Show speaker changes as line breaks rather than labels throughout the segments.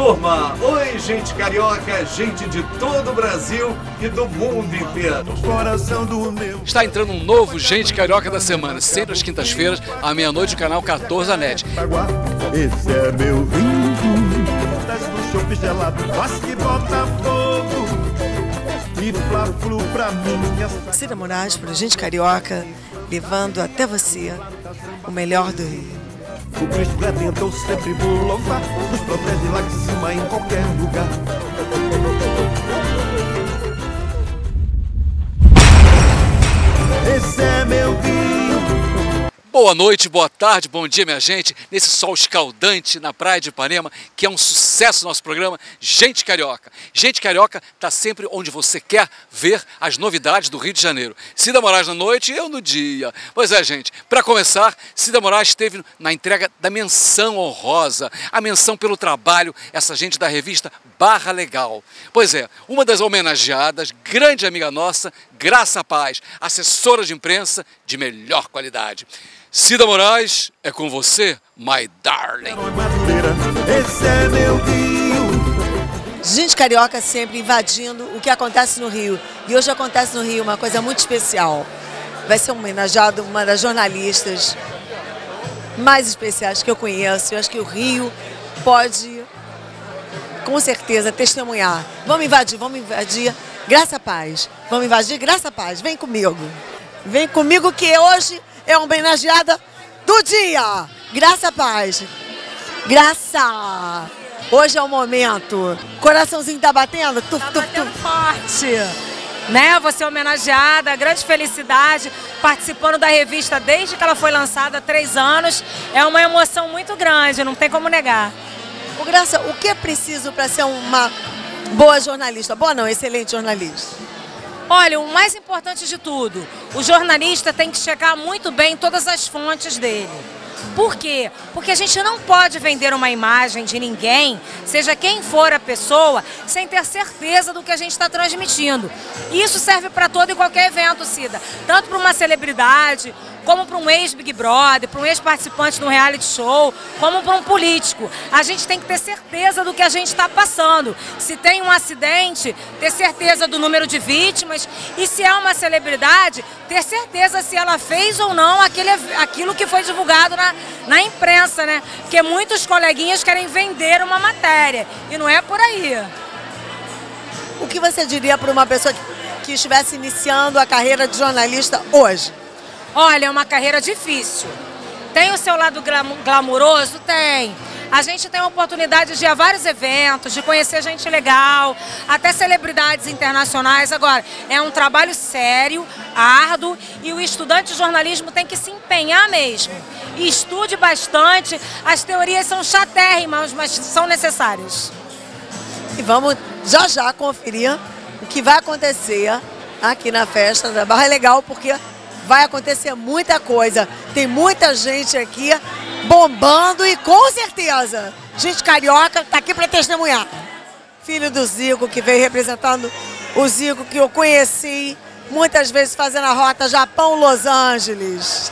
turma! Oi, gente carioca, gente de todo o Brasil e do mundo inteiro.
Está entrando um novo Gente Carioca da Semana, sempre às quintas-feiras, à meia-noite, no canal 14 da NET.
Esse é meu vinho, do chope gelado, quase que bota fogo e fla-flu pra minha...
Cida Moraes para Gente Carioca, levando até você o melhor do Rio.
O Cristo Redentor sempre vou louvar, nos protege lá de cima em qualquer lugar. Esse é meu vinho.
Boa noite, boa tarde, bom dia, minha gente, nesse sol escaldante na praia de Ipanema, que é um sucesso nosso programa Gente Carioca. Gente Carioca está sempre onde você quer ver as novidades do Rio de Janeiro. Cida Moraes na noite e eu no dia. Pois é, gente, para começar, Cida Moraes esteve na entrega da menção honrosa, a menção pelo trabalho, essa gente da revista Barra Legal. Pois é, uma das homenageadas, grande amiga nossa, Graça Paz, assessora de imprensa de melhor qualidade. Cida Moraes, é com você, my darling.
Esse é meu vinho.
Gente Carioca sempre invadindo o que acontece no Rio. E hoje acontece no Rio uma coisa muito especial. Vai ser homenageado uma das jornalistas mais especiais que eu conheço. Eu acho que o Rio pode, com certeza, testemunhar. Vamos invadir Graça Paz. Vamos invadir Graça Paz. Vem comigo. Vem comigo que hoje é homenageada do dia. Graça Paz. Graça. Hoje é o momento. Coraçãozinho tá batendo?
Batendo forte. Né? Você é homenageada, grande felicidade, participando da revista desde que ela foi lançada há 3 anos. É uma emoção muito grande, não tem como negar.
Ô, Graça, o que é preciso para ser uma boa jornalista? Boa não, excelente jornalista.
Olha, o mais importante de tudo, o jornalista tem que checar muito bem todas as fontes dele. Por quê? Porque a gente não pode vender uma imagem de ninguém, seja quem for a pessoa, sem ter certeza do que a gente está transmitindo. E isso serve para todo e qualquer evento, Cida. Tanto para uma celebridade, como para um ex-Big Brother, para um ex-participante de um reality show, como para um político. A gente tem que ter certeza do que a gente está passando. Se tem um acidente, ter certeza do número de vítimas. E se é uma celebridade, ter certeza se ela fez ou não aquilo que foi divulgado na imprensa, né? Porque muitos coleguinhas querem vender uma matéria. E não é por aí.
O que você diria para uma pessoa que estivesse iniciando a carreira de jornalista hoje?
Olha, é uma carreira difícil. Tem o seu lado glamuroso? Tem. A gente tem a oportunidade de ir a vários eventos, de conhecer gente legal, até celebridades internacionais. Agora, é um trabalho sério, árduo, e o estudante de jornalismo tem que se empenhar mesmo. E estude bastante. As teorias são chatérrimas, mas são necessárias.
E vamos já conferir o que vai acontecer aqui na festa da Barra Legal, porque vai acontecer muita coisa. Tem muita gente aqui bombando e com certeza Gente Carioca está aqui para testemunhar. Filho do Zico, que veio representando o Zico, que eu conheci muitas vezes fazendo a rota Japão-Los Angeles.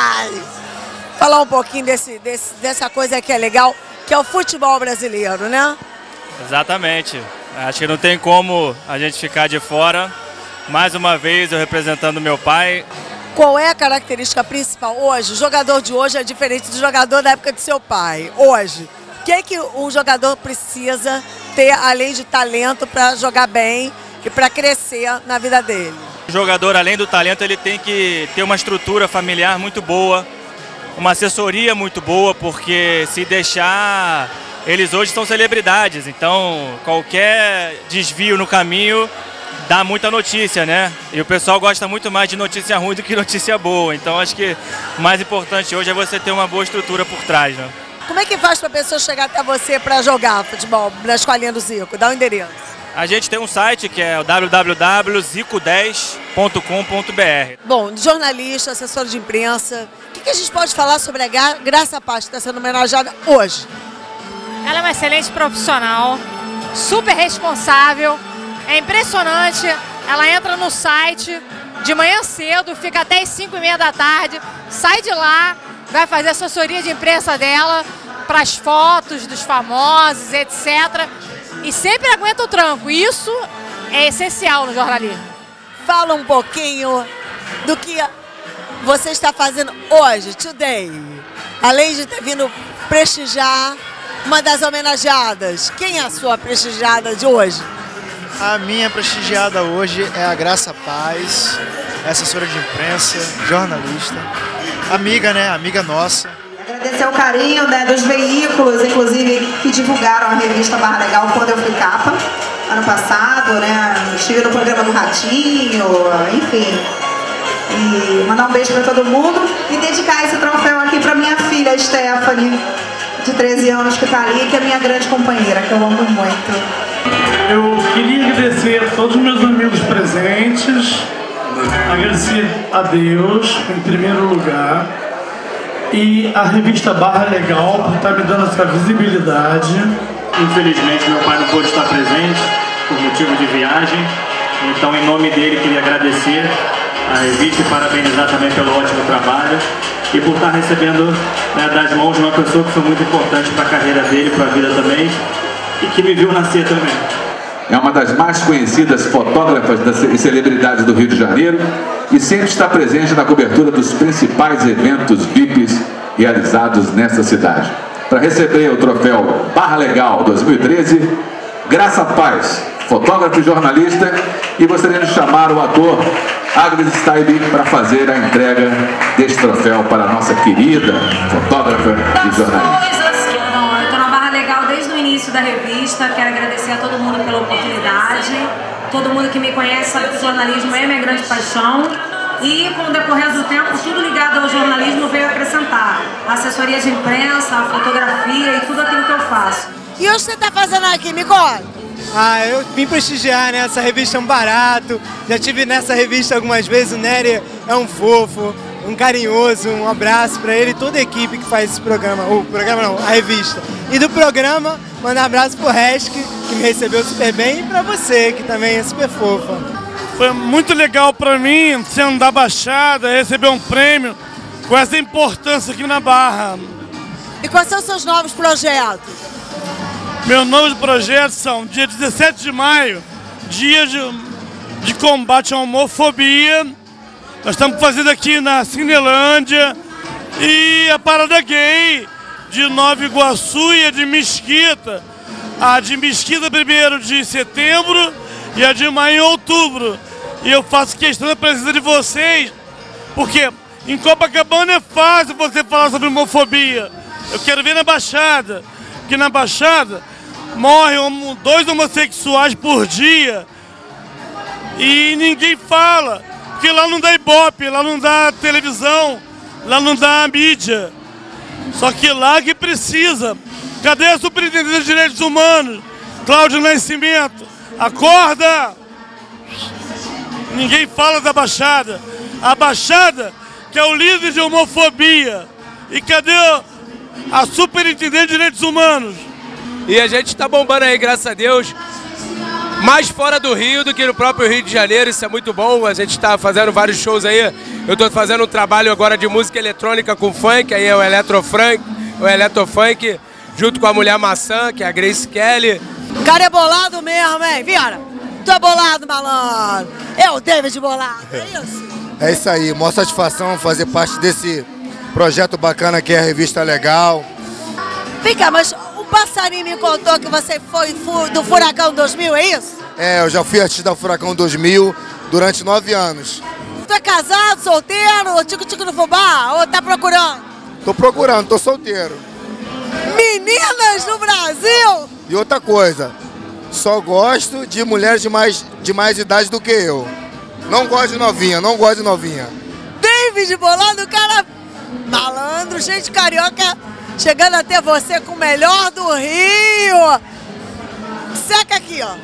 Falar um pouquinho dessa coisa que é legal, que é o futebol brasileiro, né?
Exatamente. Acho que não tem como a gente ficar de fora. Mais uma vez eu representando meu pai.
Qual é a característica principal hoje? O jogador de hoje é diferente do jogador da época de seu pai. Hoje, o que é que um jogador precisa ter, além de talento, para jogar bem e para crescer na vida dele?
O jogador, além do talento, ele tem que ter uma estrutura familiar muito boa, uma assessoria muito boa, porque se deixar, eles hoje são celebridades, então qualquer desvio no caminho dá muita notícia, né? E o pessoal gosta muito mais de notícia ruim do que notícia boa. Então acho que o mais importante hoje é você ter uma boa estrutura por trás, né?
Como é que faz para a pessoa chegar até você para jogar futebol na escolinha do Zico? Dá o endereço.
A gente tem um site que é o www.zico10.com.br.
Bom, jornalista, assessor de imprensa, o que a gente pode falar sobre a Graça Paz que está sendo homenageada hoje?
Ela é uma excelente profissional, super responsável. É impressionante, ela entra no site de manhã cedo, fica até as 5h30 da tarde, sai de lá,
vai fazer assessoria de imprensa dela para as fotos dos famosos, etc. E sempre aguenta o tranco. Isso é essencial no jornalismo.
Fala um pouquinho do que você está fazendo hoje, today. Além de ter vindo prestigiar uma das homenageadas. Quem é a sua prestigiada de hoje?
A minha prestigiada hoje é a Graça Paz, assessora de imprensa, jornalista, amiga, né? Amiga nossa.
Agradecer o carinho, né, dos veículos, inclusive, que divulgaram a revista Barra Legal quando eu fui capa, ano passado, né? Estive no programa do Ratinho, enfim. E mandar um beijo para todo mundo e dedicar esse troféu aqui para minha filha, Stephanie, de 13 anos, que está ali, que é minha grande companheira, que eu amo muito.
Eu queria agradecer a todos os meus amigos presentes, agradecer a Deus, em primeiro lugar, e a revista Barra Legal por estar me dando essa visibilidade.
Infelizmente, meu pai não pôde estar presente por motivo de viagem, então, em nome dele, queria agradecer a revista e parabenizar também pelo ótimo trabalho e por estar recebendo, né, das mãos de uma pessoa que foi muito importante para a carreira dele, para a vida também, e que me viu nascer também.
É uma das mais conhecidas fotógrafas e celebridades do Rio de Janeiro e sempre está presente na cobertura dos principais eventos VIPs realizados nesta cidade. Para receber o troféu Barra Legal 2013, Graça Paz, fotógrafo e jornalista, e gostaria de chamar o ator Agnes Steibe para fazer a entrega deste troféu para a nossa querida fotógrafa e jornalista.
Eu estou na Barra Legal desde o início da revista, quero agradecer a todo mundo pela oportunidade, todo mundo que me conhece sabe que o jornalismo é minha grande paixão. E com o decorrer do tempo, tudo ligado ao jornalismo veio acrescentar. A assessoria de imprensa, a fotografia e tudo aquilo que eu faço.
E o que você está fazendo aqui, me conta?
Eu vim prestigiar, né? Essa revista é um barato. Já tive nessa revista algumas vezes. O Nery é um fofo, um carinhoso. Um abraço para ele e toda a equipe que faz esse programa. O programa não, a revista. E do programa, mandar um abraço pro Resk, que me recebeu super bem, e para você, que também é super fofa.
Foi muito legal para mim, sendo da Baixada, receber um prêmio com essa importância aqui na Barra.
E quais são os seus novos projetos?
Meus novos projetos são dia 17 de maio, dia de combate à homofobia. Nós estamos fazendo aqui na Cinelândia, e a parada gay de Nova Iguaçu e a de Mesquita. A de Mesquita 1º de setembro e a de maio em outubro. E eu faço questão da presença de vocês, porque em Copacabana é fácil você falar sobre homofobia. Eu quero ver na Baixada, porque na Baixada morrem 2 homossexuais por dia e ninguém fala, porque lá não dá ibope, lá não dá televisão, lá não dá mídia. Só que lá que precisa. Cadê a Superintendente de Direitos Humanos? Cláudio Nascimento, acorda! Ninguém fala da Baixada. A Baixada, que é o líder de homofobia. E cadê a Superintendente de Direitos Humanos?
E a gente está bombando aí, graças a Deus, mais fora do Rio do que no próprio Rio de Janeiro. Isso é muito bom, a gente está fazendo vários shows aí. Eu estou fazendo um trabalho agora de música eletrônica com funk, aí é o Eletrofunk, junto com a Mulher Maçã, que é a Grace Kelly.
O cara é bolado mesmo, hein, Viana? Tu é bolado, malandro. É o David bolado, é isso?
É isso aí, maior satisfação fazer parte desse projeto bacana que é a Revista Legal.
Vem cá, mas o passarinho me contou que você foi do Furacão 2000, é isso?
É, eu já fui artista do Furacão 2000 durante 9 anos.
Tu é casado, solteiro, tico-tico no fubá, ou tá procurando?
Tô procurando, tô solteiro.
Meninas no Brasil!
E outra coisa, só gosto de mulheres de mais idade do que eu. Não gosto de novinha, não gosto de novinha.
David bolado, cara malandro, gente carioca, chegando até você com o melhor do Rio. Seca aqui, ó.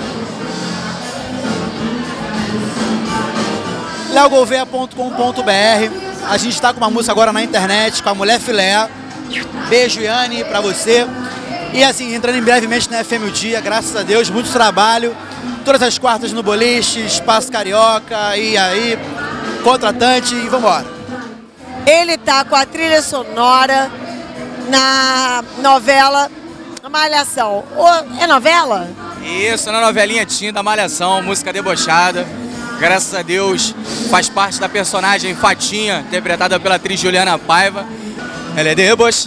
leogouveia.com.br. A gente está com uma música agora na internet com a Mulher Filé. Beijo, Yane, pra você. E assim, entrando brevemente na FM o Dia, graças a Deus, muito trabalho. Todas as quartas no boliche, Espaço Carioca, e aí, contratante, e vambora.
Ele tá com a trilha sonora na novela Malhação. É novela?
Isso, na novelinha Tim da Malhação, música debochada. Graças a Deus, faz parte da personagem Fatinha, interpretada pela atriz Juliana Paiva. Ela é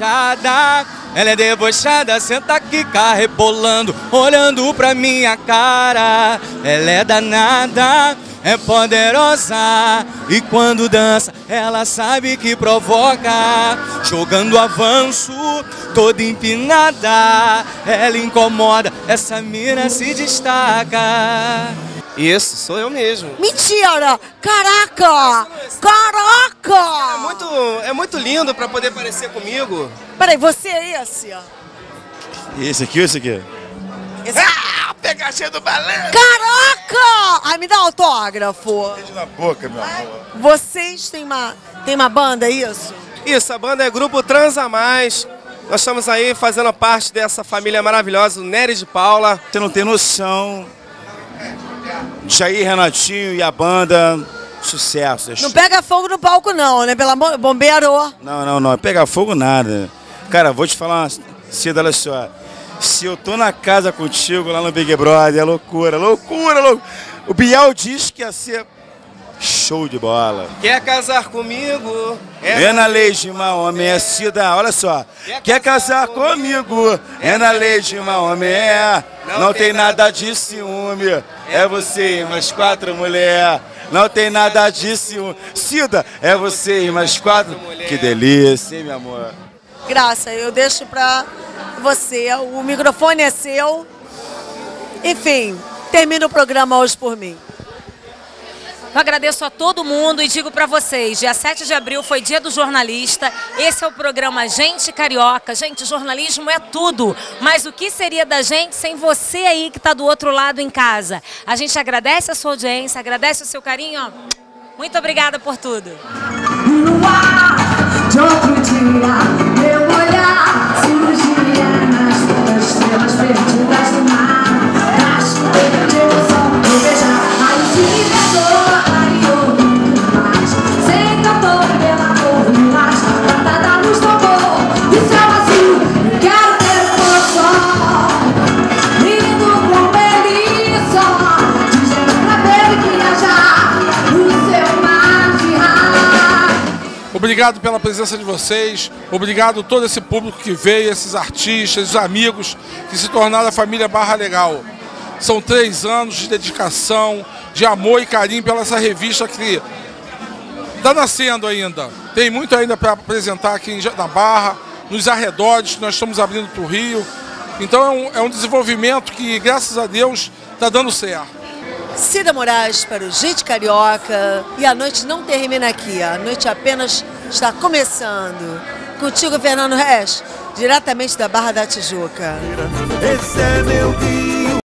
debochada, senta aqui, rebolando, olhando pra minha cara. Ela é danada, é poderosa, e quando dança, ela sabe que provoca. Jogando avanço, toda empinada, ela incomoda, essa mina se destaca.
Isso, sou eu mesmo.
Mentira! Caraca! Caraca!
É muito lindo pra poder parecer comigo.
Peraí, você é esse?
Esse aqui ou esse aqui?
Esse...
Ah, pegadinha do balanço!
Caraca! Ai, me dá autógrafo.
Beijo na boca, meu amor.
Vocês têm uma banda, é isso?
Isso, a banda é Grupo Transa Mais. Nós estamos aí fazendo parte dessa família maravilhosa, o Nery de Paula.
Você não tem noção. Jair, Renatinho e a banda, sucesso.
Não pega fogo no palco não, né? Pelo amor, bombeiro.
Não, pega fogo nada. Cara, vou te falar, Cida, olha só. Se eu tô na casa contigo lá no Big Brother, é loucura. O Biel disse que ia ser show de bola.
Quer casar comigo?
É na lei de Maomé, Cida, olha só. Quer casar comigo? É na lei de Maomé. Não tem nada de ciúme. É você e mais 4 mulheres. Não tem nada de ciúme. Cida, é você e mais 4. Que delícia, hein, meu amor?
Graça, eu deixo pra você. O microfone é seu. Enfim, termina o programa hoje por mim.
Eu agradeço a todo mundo e digo para vocês, dia 7 de abril foi dia do jornalista, esse é o programa Gente Carioca. Gente, jornalismo é tudo, mas o que seria da gente sem você aí que está do outro lado em casa? A gente agradece a sua audiência, agradece o seu carinho, ó. Muito obrigada por tudo.
No ar de outro dia, meu olhar surgia nas estrelas perdidas do mar, da chuva de emoção, de beijar, aí se libertou.
Obrigado pela presença de vocês, obrigado a todo esse público que veio, esses artistas, os amigos que se tornaram a família Barra Legal. São 3 anos de dedicação, de amor e carinho pela essa revista que está nascendo ainda. Tem muito ainda para apresentar aqui na Barra, nos arredores, que nós estamos abrindo para o Rio. Então é um desenvolvimento que, graças a Deus, está dando certo.
Cida Moraes para o Gente Carioca. E a noite não termina aqui, a noite apenas está começando. Contigo, Fernando Resch, diretamente da Barra da Tijuca.
Esse é meu dia.